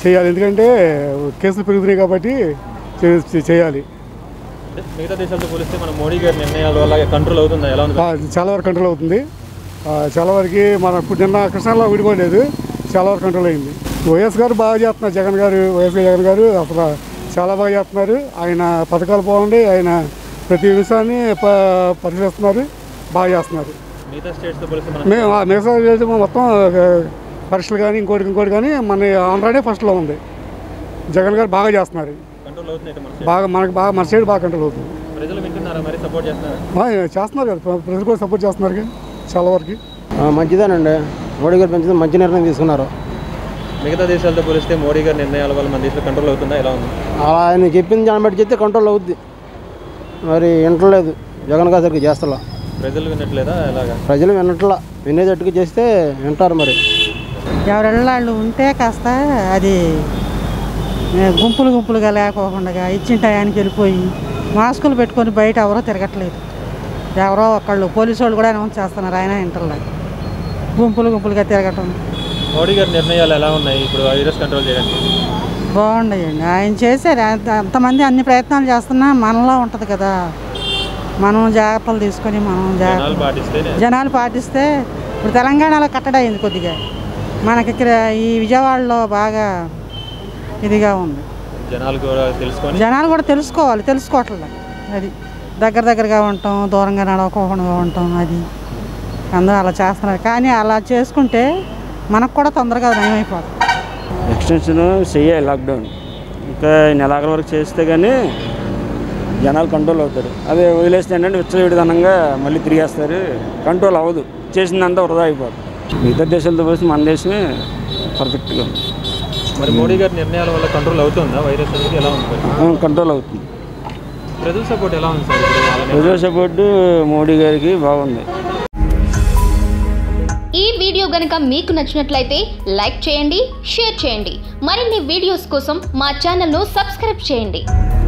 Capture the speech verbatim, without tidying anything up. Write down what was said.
చేయాలి, ఎందుకంటే కేసులు పెరుగుతున్నాయి కాబట్టి చేయాలి. మిగతా దేశాలతో పోలిస్తే మన మోడీ గారి నిర్ణయాల వల్ల కంట్రోల్ అవుతుందా? ఎలా ఉంది? చాలా వరకు కంట్రోల్ అవుతుంది. చాలా వరకు మన ఇప్పుడు నిన్న కృష్ణాలో విడిపోలేదు, చాలా వరకు కంట్రోల్ అయింది. వైఎస్ గారు బాగా చేస్తున్నారు, జగన్ గారు వైఎస్ జగన్ గారు అసలు చాలా బాగా చేస్తున్నారు. ఆయన పథకాలు బాగుండి ఆయన ప్రతి విషయాన్ని పరిశీలిస్తున్నారు, బాగా చేస్తున్నారు. మిగతా స్టేట్స్తో పోలిస్తే మేము మిగతా స్టేట్స్ మొత్తం పరీక్షలు కానీ ఇంకోటి ఇంకోటి కానీ మన ఆంధ్రానే ఫస్ట్లో ఉంది. జగన్ గారు బాగా చేస్తున్నారు, బాగా మనకు బాగా మన సైడ్ బాగా కంట్రోల్ అవుతుంది. చేస్తున్నారు కదా, ప్రజలు కూడా సపోర్ట్ చేస్తున్నారు కానీ చాలా వరకు మంచిదేనండి. మోడీ గారు మంచిది మంచి నిర్ణయం తీసుకున్నారు. మిగతా దేశాలతో పోలిస్తే మోడీ గారి నిర్ణయాల వల్ల మన దేశంలో కంట్రోల్ అవుతుందా? ఎలా ఉంది? అలా ఆయన చెప్పింది దాన్ని బట్టి చెప్తే కంట్రోల్ అవుద్ది. మరి వినట్లేదు, జగన్ గారు సరిగ్గా చేస్తలా. ప్రజలు వినట్లేదా? ఎలాగా? ప్రజలు వినట్లా, వినేటట్టుగా చేస్తే వింటారు. మరి ఎవరెళ్ళాళ్ళు ఉంటే కాస్త అది గుంపులు గుంపులుగా లేకోకుండా ఇచ్చిన టయానికి వెళ్ళిపోయి మాస్కులు పెట్టుకొని బయట ఎవరో తిరగట్లేదు. ఎవరో ఒకళ్ళు పోలీసు వాళ్ళు కూడా అనౌన్స్ చేస్తున్నారు, ఆయన ఇంటర్లో గుంపులు గుంపులుగా తిరగటం. మోడీ గారి నిర్ణయాలు ఎలా ఉన్నాయి ఇప్పుడు వైరస్ కంట్రోల్ చేయడానికి? బాగున్నాయండి, ఆయన చేశారు. అంతమంది అన్ని ప్రయత్నాలు చేస్తున్నా మనలో ఉంటుంది కదా, మనం జాగ్రత్తలు తీసుకొని మనం జాగ్రత్త జనాలు పాటిస్తే. ఇప్పుడు తెలంగాణలో కట్టడి అయింది కొద్దిగా, మనకి ఇక్కడ ఈ విజయవాడలో బాగా ఇదిగా ఉంది. జనాలు కూడా తెలుసుకోవాలి, జనాలు కూడా తెలుసుకోవాలి, తెలుసుకోవట్లేదు. అది దగ్గర దగ్గరగా ఉంటాం, దూరంగా నడవకోకుండా ఉంటాం, అది అందరూ అలా చేస్తున్నారు. కానీ అలా చేసుకుంటే మనకు కూడా తొందరగా నయమైపోతుంది. ఎక్స్టెన్షన్ చేయాలి లాక్డౌన్, ఇంకా నెలాఖరు వరకు చేస్తే కానీ జనాలు కంట్రోల్ అవుతారు. అదే వదిలేస్తే ఏంటంటే విచ్చలవిడితనంగా మళ్ళీ తిరిగేస్తారు, కంట్రోల్ అవ్వదు, చేసిందంతా వృధా అయిపోతుంది. మిగతా దేశాలతో పోలిస్తే మన దేశమే పర్ఫెక్ట్గా ఉంది. మరి మోడీ గారి నిర్ణయాల వల్ల కంట్రోల్ అవుతుందా వైరస్ అనేది? ఎలా ఉంది? కంట్రోల్ అవుతుంది. ప్రజల సపోర్ట్ ఎలా ఉంది సార్? ప్రజల సపోర్టు మోడీ గారికి బాగుంది. ఈ వీడియో గనుక మీకు నచ్చినట్లయితే లైక్ చేయండి, షేర్ చేయండి. మరిన్ని వీడియోస్ కోసం మా ఛానల్ను సబ్స్క్రైబ్ చేయండి.